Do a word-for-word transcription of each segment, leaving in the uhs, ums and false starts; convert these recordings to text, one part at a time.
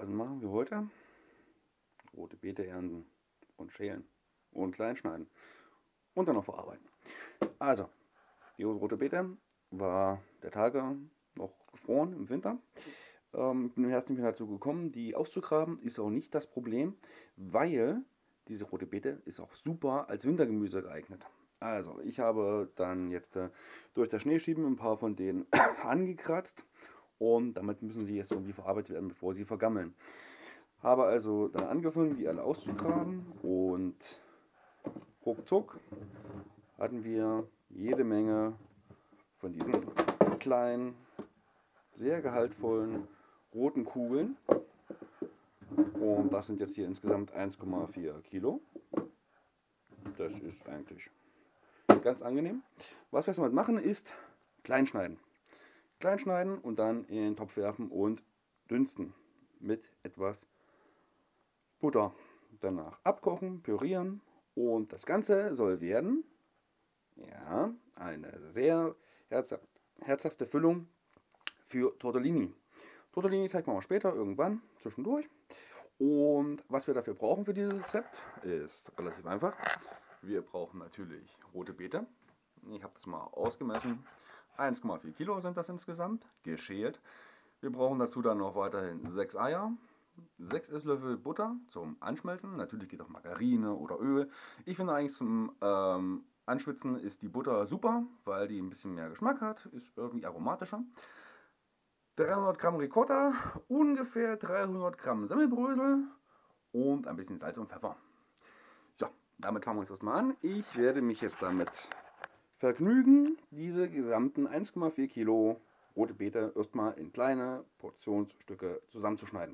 Was machen wir heute? Rote Beete ernten und schälen und klein schneiden und dann noch verarbeiten. Also, die rote Beete war der Tage noch gefroren im Winter. Ähm, ich bin im Herbst nicht mehr dazu gekommen, die auszugraben. Ist auch nicht das Problem, weil diese rote Beete ist auch super als Wintergemüse geeignet. Also, ich habe dann jetzt äh, durch das Schneeschieben ein paar von denen angekratzt und damit müssen sie jetzt irgendwie verarbeitet werden, bevor sie vergammeln. Habe also dann angefangen, die alle auszugraben und ruckzuck hatten wir jede Menge von diesen kleinen, sehr gehaltvollen roten Kugeln. Und das sind jetzt hier insgesamt eins Komma vier Kilo. Das ist eigentlich ganz angenehm. Was wir jetzt damit machen ist klein schneiden. Klein schneiden und dann in den Topf werfen und dünsten mit etwas Butter. Danach abkochen, pürieren und das Ganze soll werden, ja, eine sehr herzhaft, herzhafte Füllung für Tortellini. Tortellini zeigt man mal später irgendwann zwischendurch. Und was wir dafür brauchen für dieses Rezept ist relativ einfach. Wir brauchen natürlich rote Beete. Ich habe das mal ausgemessen. eins Komma vier Kilo sind das insgesamt, geschält. Wir brauchen dazu dann noch weiterhin sechs Eier, sechs Esslöffel Butter zum Anschmelzen. Natürlich geht auch Margarine oder Öl. Ich finde eigentlich zum ähm, Anschwitzen ist die Butter super, weil die ein bisschen mehr Geschmack hat, ist irgendwie aromatischer. dreihundert Gramm Ricotta, ungefähr dreihundert Gramm Semmelbrösel und ein bisschen Salz und Pfeffer. So, damit fangen wir jetzt erstmal an. Ich werde mich jetzt damit vergnügen, diese gesamten eins Komma vier Kilo rote Beete erstmal in kleine Portionsstücke zusammenzuschneiden.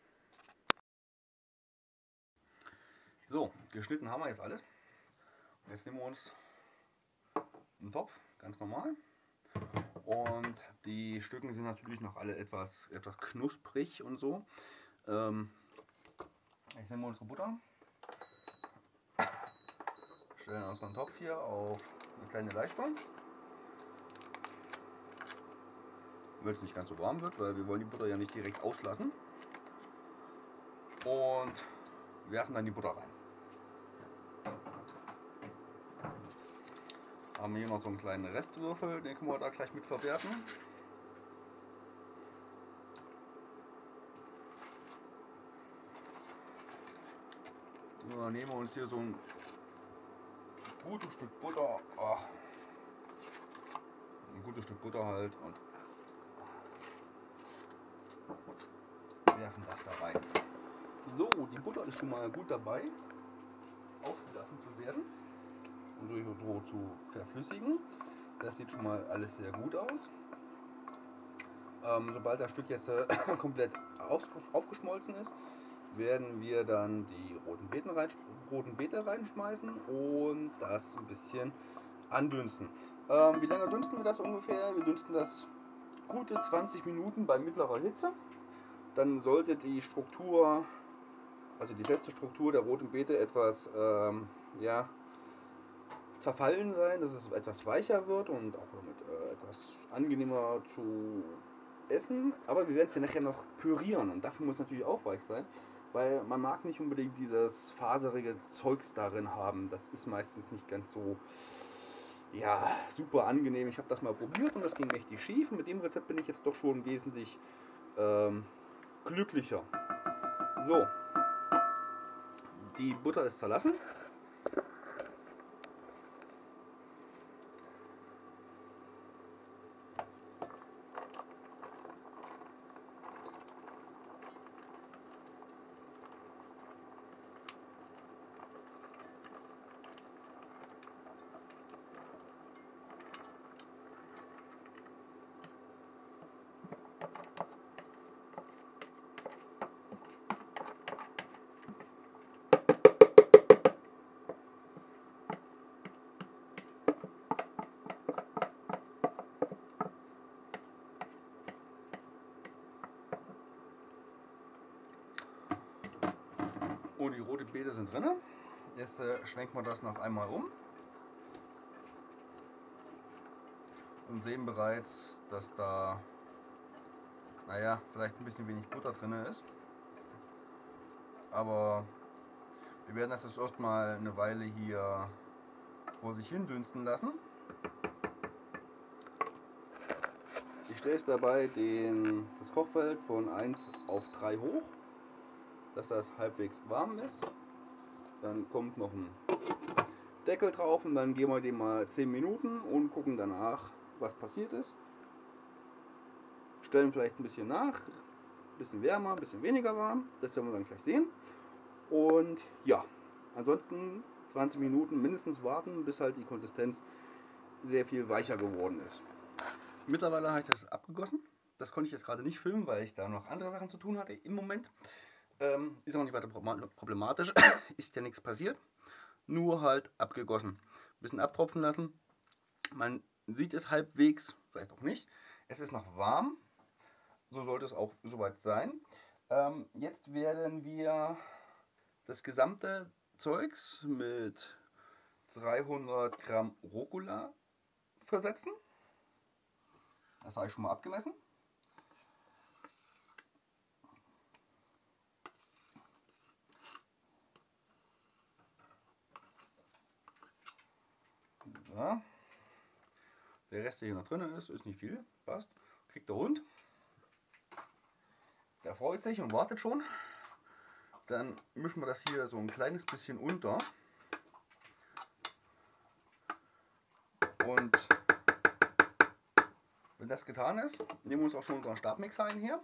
So, geschnitten haben wir jetzt alles. Jetzt nehmen wir uns einen Topf, ganz normal. Und die Stücken sind natürlich noch alle etwas, etwas knusprig und so. Ähm, jetzt nehmen wir unsere Butter, stellen unseren Topf hier auf eine kleine Leistung. Wenn es nicht ganz so warm wird, weil wir wollen die Butter ja nicht direkt auslassen. Und werfen dann die Butter rein. Haben wir hier noch so einen kleinen Restwürfel, den können wir da gleich mit verwerten. Dann nehmen wir uns hier so ein gutes Stück Butter, ach, ein gutes Stück Butter halt und werfen das da rein. So, die Butter ist schon mal gut dabei, aufgelassen zu werden und durch Hydro zu verflüssigen. Das sieht schon mal alles sehr gut aus. Ähm, sobald das Stück jetzt äh, komplett auf, aufgeschmolzen ist, werden wir dann die roten Beeten, rein, roten Beete reinschmeißen und das ein bisschen andünsten. Ähm, wie lange dünsten wir das ungefähr? Wir dünsten das gute zwanzig Minuten bei mittlerer Hitze. Dann sollte die Struktur, also die feste Struktur der roten Beete etwas ähm, ja, zerfallen sein, dass es etwas weicher wird und auch damit äh, etwas angenehmer zu essen. Aber wir werden es ja nachher noch pürieren und dafür muss es natürlich auch weich sein, weil man mag nicht unbedingt dieses faserige Zeugs darin haben. Das ist meistens nicht ganz so ja, super angenehm. Ich habe das mal probiert und das ging richtig schief. Mit dem Rezept bin ich jetzt doch schon wesentlich ähm, glücklicher. So, die Butter ist zerlassen. Oh, die rote Beete sind drin. Jetzt äh, schwenken wir das noch einmal um und sehen bereits, dass da, naja, vielleicht ein bisschen wenig Butter drin ist. aber wir werden das jetzt erstmal eine Weile hier vor sich hin dünsten lassen. Ich stelle es dabei den, das Kochfeld von eins auf drei hoch, dass das halbwegs warm ist. Dann kommt noch ein Deckel drauf und dann geben wir dem mal zehn Minuten und gucken danach, was passiert ist. Stellen vielleicht ein bisschen nach, ein bisschen wärmer, ein bisschen weniger warm, das werden wir dann gleich sehen. Und ja, ansonsten zwanzig Minuten mindestens warten, bis halt die Konsistenz sehr viel weicher geworden ist. Mittlerweile habe ich das abgegossen. Das konnte ich jetzt gerade nicht filmen, weil ich da noch andere Sachen zu tun hatte im Moment. Ähm, ist auch nicht weiter problematisch, ist ja nichts passiert. Nur halt abgegossen. Ein bisschen abtropfen lassen. Man sieht es halbwegs, vielleicht auch nicht. Es ist noch warm. So sollte es auch soweit sein. Ähm, jetzt werden wir das gesamte Zeugs mit dreihundert Gramm Rucola versetzen. Das habe ich schon mal abgemessen. So. Der Rest, der hier noch drin ist, ist nicht viel. Passt. Kriegt der Hund. Der freut sich und wartet schon. Dann mischen wir das hier so ein kleines bisschen unter. Und wenn das getan ist, nehmen wir uns auch schon unseren Stabmixer ein hier.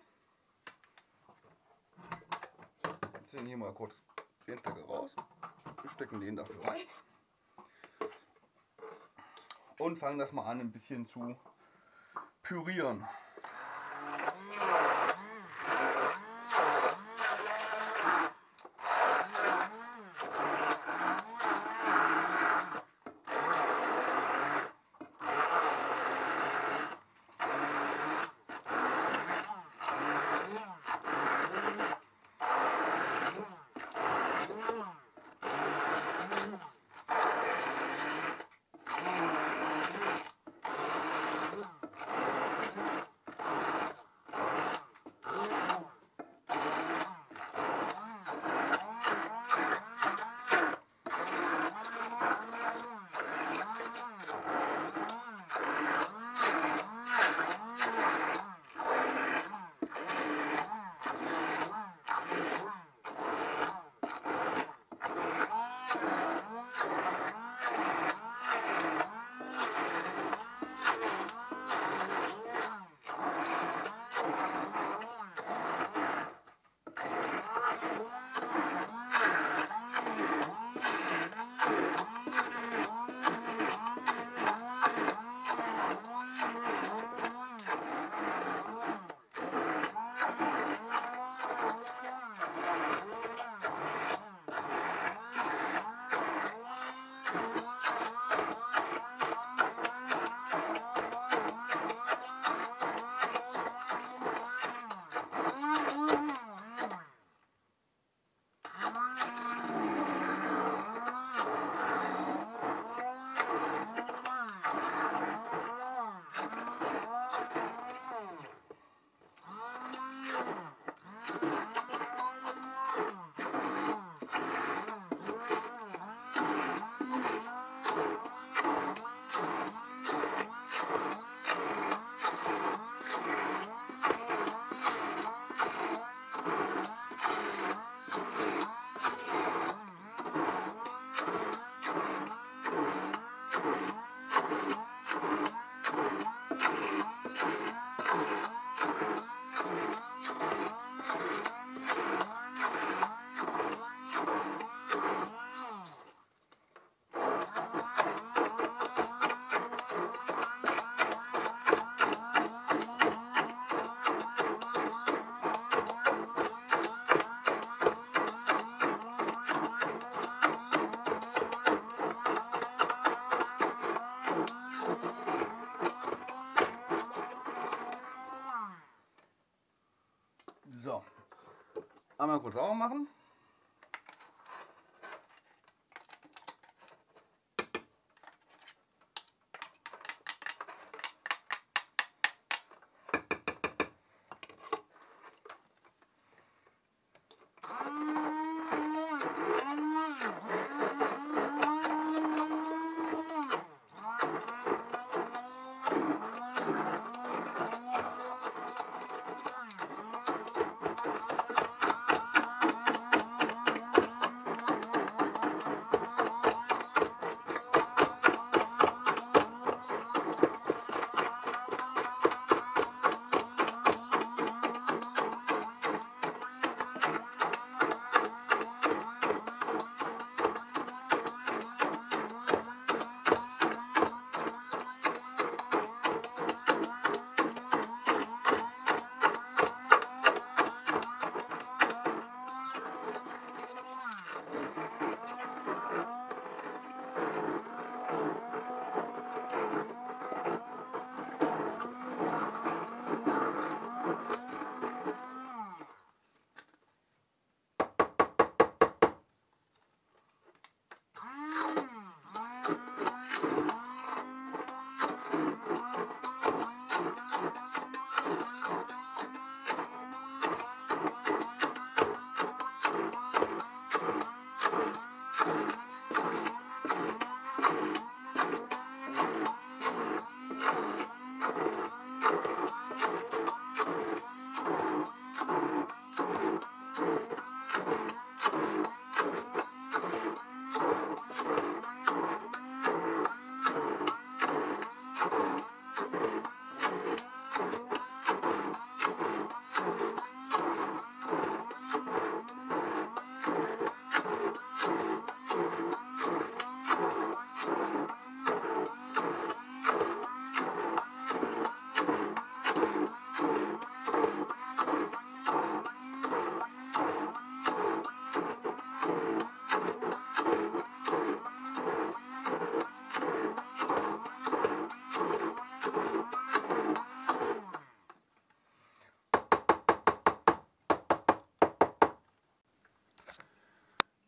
Ziehen hier mal kurz den Stecker raus. Wir stecken den dafür rein. Und fangen das mal an, ein bisschen zu pürieren. So, einmal kurz sauber machen.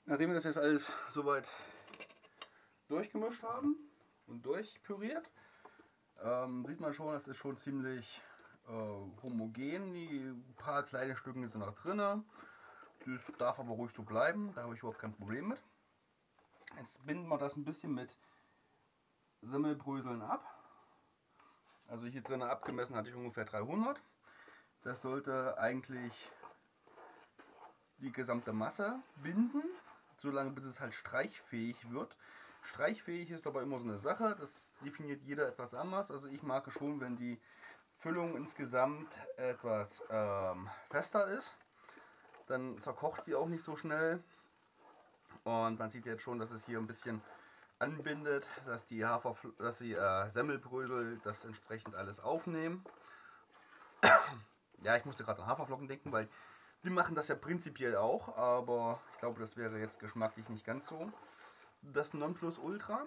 Nachdem wir das jetzt alles soweit durchgemischt haben und durchpüriert, ähm, sieht man schon, es ist schon ziemlich äh, homogen. Die paar kleine Stücken sind noch drin. Das darf aber ruhig so bleiben, da habe ich überhaupt kein Problem mit. Jetzt binden wir das ein bisschen mit Semmelbröseln ab. Also hier drin abgemessen hatte ich ungefähr dreihundert. Das sollte eigentlich die gesamte Masse binden, solange bis es halt streichfähig wird. Streichfähig ist aber immer so eine Sache, das definiert jeder etwas anders. Also ich mag es schon, wenn die Füllung insgesamt etwas ähm, fester ist. Dann zerkocht sie auch nicht so schnell. Und man sieht jetzt schon, dass es hier ein bisschen anbindet, dass die, Hafer, dass die äh, Semmelbrösel das entsprechend alles aufnehmen. Ja, ich musste gerade an Haferflocken denken, weil die machen das ja prinzipiell auch, aber ich glaube, das wäre jetzt geschmacklich nicht ganz so das Nonplusultra.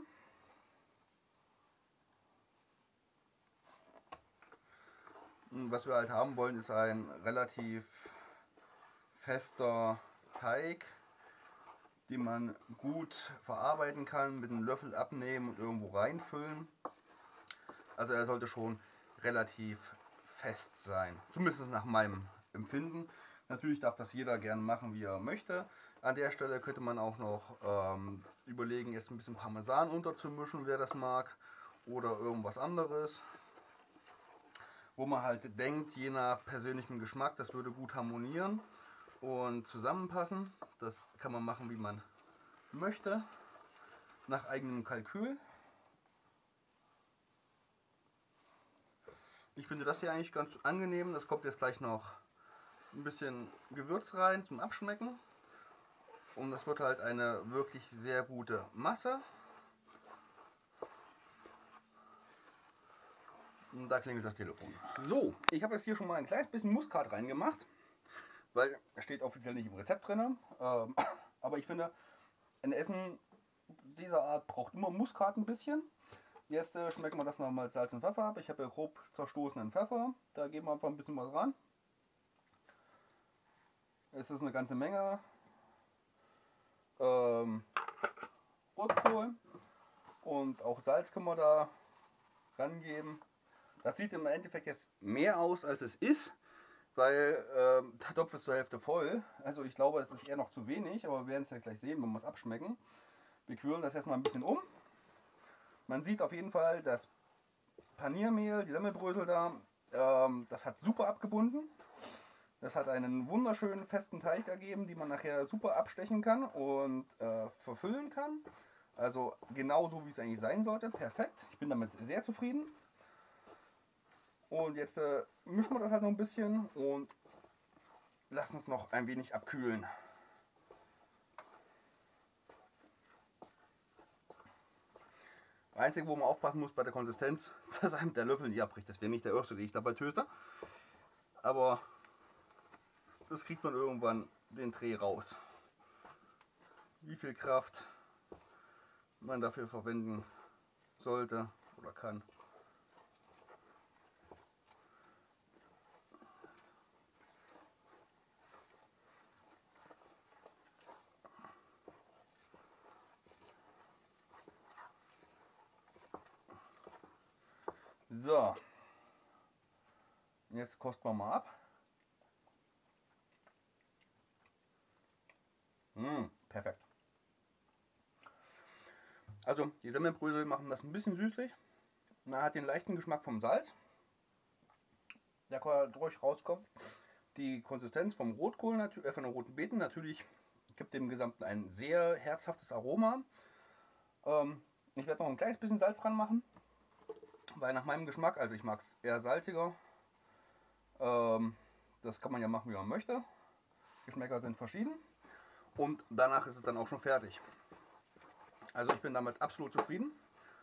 Und was wir halt haben wollen, ist ein relativ fester Teig, den man gut verarbeiten kann, mit einem Löffel abnehmen und irgendwo reinfüllen. Also er sollte schon relativ fest sein, zumindest nach meinem Empfinden. Natürlich darf das jeder gerne machen, wie er möchte. An der Stelle könnte man auch noch ähm, überlegen, jetzt ein bisschen Parmesan unterzumischen, wer das mag, oder irgendwas anderes. Wo man halt denkt, je nach persönlichem Geschmack, das würde gut harmonieren und zusammenpassen. Das kann man machen, wie man möchte, nach eigenem Kalkül. Ich finde das hier eigentlich ganz angenehm. Das kommt jetzt gleich noch ein bisschen Gewürz rein zum Abschmecken. Und das wird halt eine wirklich sehr gute Masse. Und da klingelt das Telefon. So, ich habe jetzt hier schon mal ein kleines bisschen Muskat reingemacht, weil es steht offiziell nicht im Rezept drin. Ähm, aber ich finde, ein Essen dieser Art braucht immer Muskat ein bisschen. Jetzt äh, schmecken wir das nochmal Salz und Pfeffer ab. Ich habe ja grob zerstoßenen Pfeffer. Da geben wir einfach ein bisschen was ran. Es ist eine ganze Menge. Ähm, Rotkohl und auch Salz können wir da rangeben. Das sieht im Endeffekt jetzt mehr aus, als es ist, weil ähm, der Topf ist zur Hälfte voll. Also ich glaube, es ist eher noch zu wenig, aber wir werden es ja gleich sehen, wenn wir es abschmecken. Wir quirlen das jetzt mal ein bisschen um. Man sieht auf jeden Fall, das Paniermehl, die Semmelbrösel da, ähm, das hat super abgebunden. Das hat einen wunderschönen festen Teig ergeben, den man nachher super abstechen kann und äh, verfüllen kann. Also genau so, wie es eigentlich sein sollte. Perfekt. Ich bin damit sehr zufrieden. Und jetzt äh, mischen wir das halt noch ein bisschen und lassen es noch ein wenig abkühlen. Einzige, wo man aufpassen muss bei der Konsistenz, dass einem der Löffel nicht abbricht. Das wäre nicht der erste, den ich dabei töte. Aber das kriegt man irgendwann den Dreh raus. Wie viel Kraft man dafür verwenden sollte oder kann. So, jetzt kosten wir mal ab. Mmh, perfekt. Also die Semmelbrösel machen das ein bisschen süßlich. Man hat den leichten Geschmack vom Salz, der durch rauskommt. Die Konsistenz vom Rotkohl, äh, von den roten Beeten natürlich, gibt dem Gesamten ein sehr herzhaftes Aroma. Ähm, ich werde noch ein kleines bisschen Salz dran machen, weil nach meinem Geschmack, also ich mag es eher salziger. Ähm, das kann man ja machen, wie man möchte. Geschmäcker sind verschieden. Und danach ist es dann auch schon fertig. Also ich bin damit absolut zufrieden.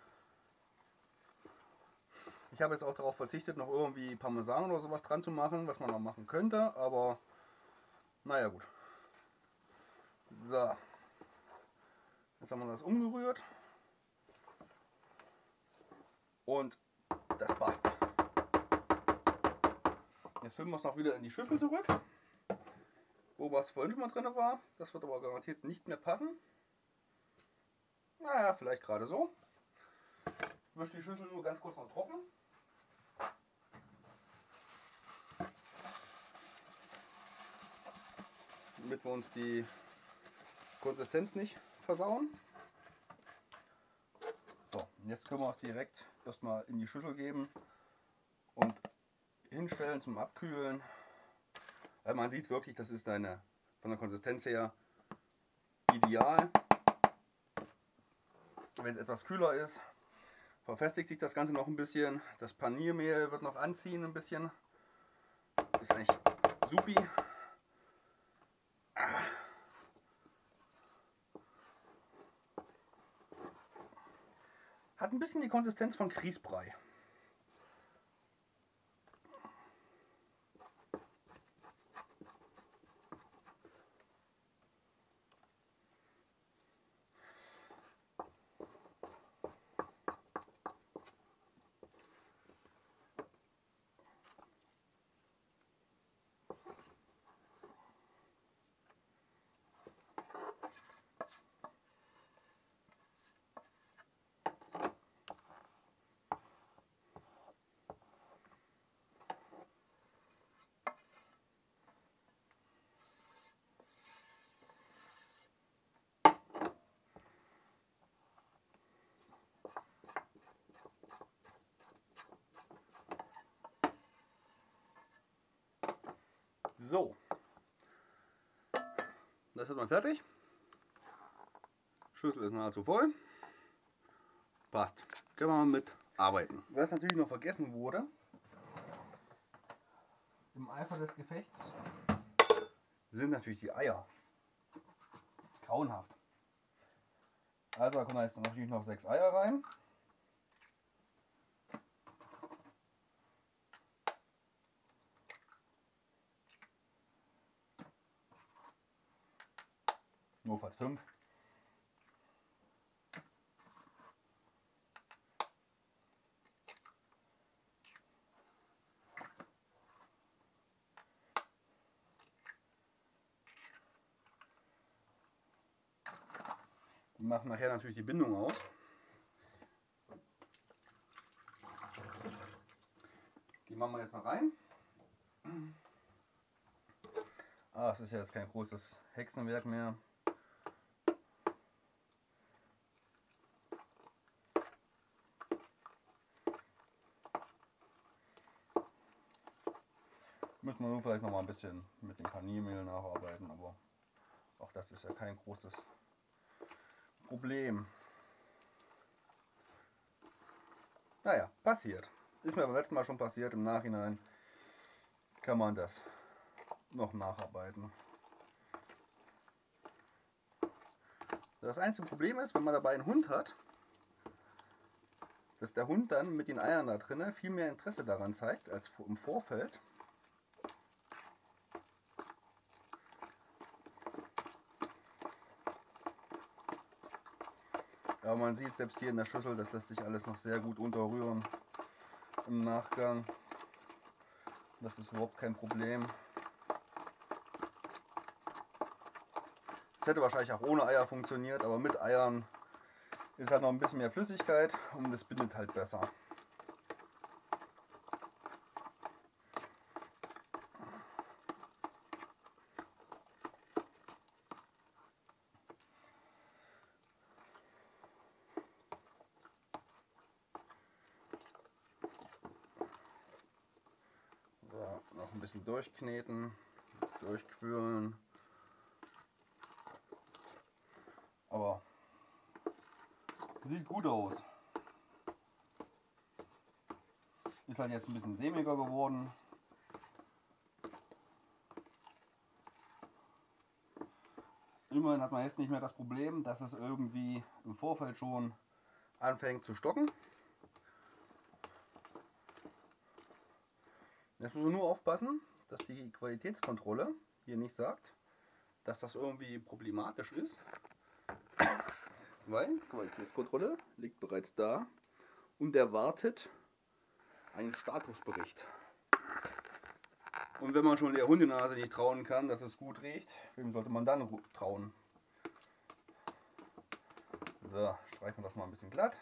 Ich habe jetzt auch darauf verzichtet, noch irgendwie Parmesan oder sowas dran zu machen, was man noch machen könnte, aber naja gut. So, jetzt haben wir das umgerührt und das passt. Jetzt füllen wir es noch wieder in die Schüssel zurück. wo was vorhin schon mal drin war. Das wird aber garantiert nicht mehr passen. Naja, vielleicht gerade so. Ich wische die Schüssel nur ganz kurz noch trocken. Damit wir uns die Konsistenz nicht versauen. So, jetzt können wir es direkt erstmal in die Schüssel geben und hinstellen zum Abkühlen. Weil man sieht wirklich, das ist eine, von der Konsistenz her ideal. Wenn es etwas kühler ist, verfestigt sich das Ganze noch ein bisschen. Das Paniermehl wird noch anziehen ein bisschen. Ist eigentlich supi. Hat ein bisschen die Konsistenz von Grießbrei. So, das ist mal fertig. Schüssel ist nahezu voll. Passt. Können wir mal mit arbeiten. Was natürlich noch vergessen wurde, im Eifer des Gefechts, sind natürlich die Eier. Grauenhaft. Also da kommen jetzt natürlich noch sechs Eier rein. Notfalls fünf. Die machen nachher natürlich die Bindung aus. Die machen wir jetzt noch rein. Ah, es ist ja jetzt kein großes Hexenwerk mehr. Müssen wir nur vielleicht noch mal ein bisschen mit dem Paniermehl nacharbeiten, aber auch das ist ja kein großes Problem. Naja, passiert. Ist mir beim letzten Mal schon passiert. Im Nachhinein kann man das noch nacharbeiten. Das einzige Problem ist, wenn man dabei einen Hund hat, dass der Hund dann mit den Eiern da drinnen viel mehr Interesse daran zeigt als im Vorfeld. Aber man sieht selbst hier in der Schüssel, das lässt sich alles noch sehr gut unterrühren im Nachgang. Das ist überhaupt kein Problem. Es hätte wahrscheinlich auch ohne Eier funktioniert, aber mit Eiern ist halt noch ein bisschen mehr Flüssigkeit und das bindet halt besser. So, noch ein bisschen durchkneten, durchquirlen. Aber sieht gut aus. Ist halt jetzt ein bisschen sämiger geworden. Immerhin hat man jetzt nicht mehr das Problem, dass es irgendwie im Vorfeld schon anfängt zu stocken. Jetzt müssen wir nur aufpassen, dass die Qualitätskontrolle hier nicht sagt, dass das irgendwie problematisch ist. Weil die Qualitätskontrolle liegt bereits da und erwartet einen Statusbericht. Und wenn man schon der Hundenase nicht trauen kann, dass es gut riecht, wem sollte man dann trauen? So, streichen wir das mal ein bisschen glatt.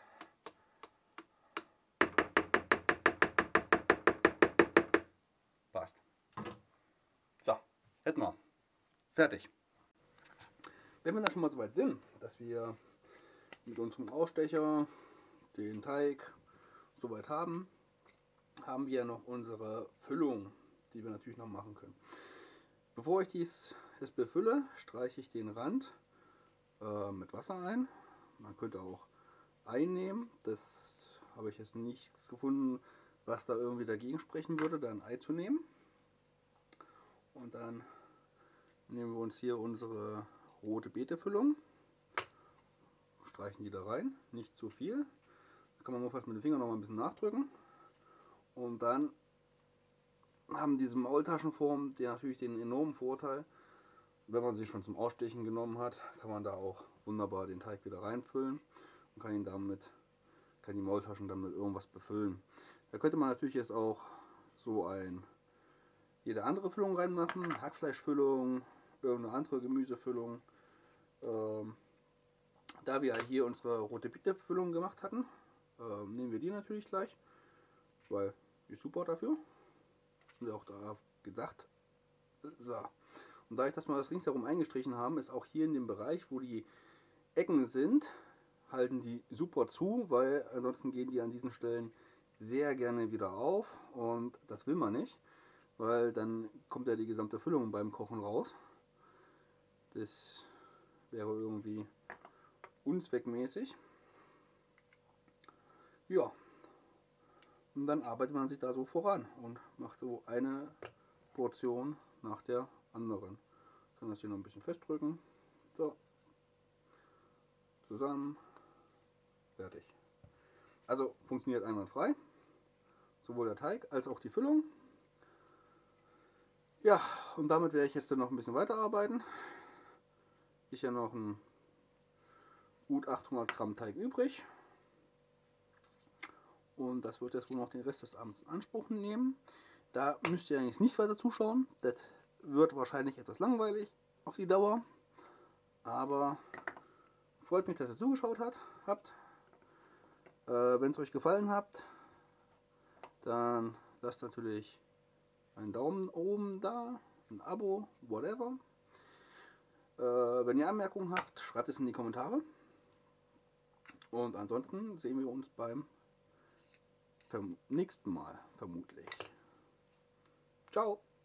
Passt. So, hätten wir. Fertig. Wenn wir da schon mal so weit sind, dass wir mit unserem Ausstecher den Teig soweit haben, haben wir noch unsere Füllung, die wir natürlich noch machen können. Bevor ich dies es befülle, streiche ich den Rand äh, mit Wasser ein. Man könnte auch Ei nehmen. Das habe ich jetzt nicht gefunden, was da irgendwie dagegen sprechen würde, da ein Ei zu nehmen. Und dann nehmen wir uns hier unsere rote Beete-Füllung, streichen die da rein, nicht zu viel. Da kann man nur fast mit den Fingern noch mal ein bisschen nachdrücken. Und dann haben diese Maultaschenformen die natürlich den enormen Vorteil, wenn man sie schon zum Ausstechen genommen hat, kann man da auch wunderbar den Teig wieder reinfüllen und kann ihn damit, kann die Maultaschen dann mit irgendwas befüllen. Da könnte man natürlich jetzt auch so ein jede andere Füllung reinmachen, Hackfleischfüllung, irgendeine andere Gemüsefüllung. Ähm, da wir hier unsere rote Beete-Füllung gemacht hatten, ähm, nehmen wir die natürlich gleich, weil die ist super dafür. Haben wir auch da gedacht. So. Und dadurch, dass wir das ringsherum eingestrichen haben, ist auch hier in dem Bereich, wo die Ecken sind, halten die super zu, weil ansonsten gehen die an diesen Stellen sehr gerne wieder auf und das will man nicht, weil dann kommt ja die gesamte Füllung beim Kochen raus. Das wäre irgendwie unzweckmäßig. Ja, und dann arbeitet man sich da so voran und macht so eine Portion nach der anderen. Ich kann das hier noch ein bisschen festdrücken. So, zusammen, fertig. Also funktioniert einwandfrei, sowohl der Teig als auch die Füllung. Ja, und damit werde ich jetzt dann noch ein bisschen weiterarbeiten. Ich habe noch ein gut achthundert Gramm Teig übrig. Und das wird jetzt wohl noch den Rest des Abends in Anspruch nehmen. Da müsst ihr eigentlich nicht weiter zuschauen. Das wird wahrscheinlich etwas langweilig auf die Dauer. Aber freut mich, dass ihr zugeschaut hat, habt. Äh, Wenn es euch gefallen hat, dann lasst natürlich einen Daumen oben da, ein Abo, whatever. Äh, wenn ihr Anmerkungen habt, schreibt es in die Kommentare. Und ansonsten sehen wir uns beim nächsten Mal vermutlich. Ciao!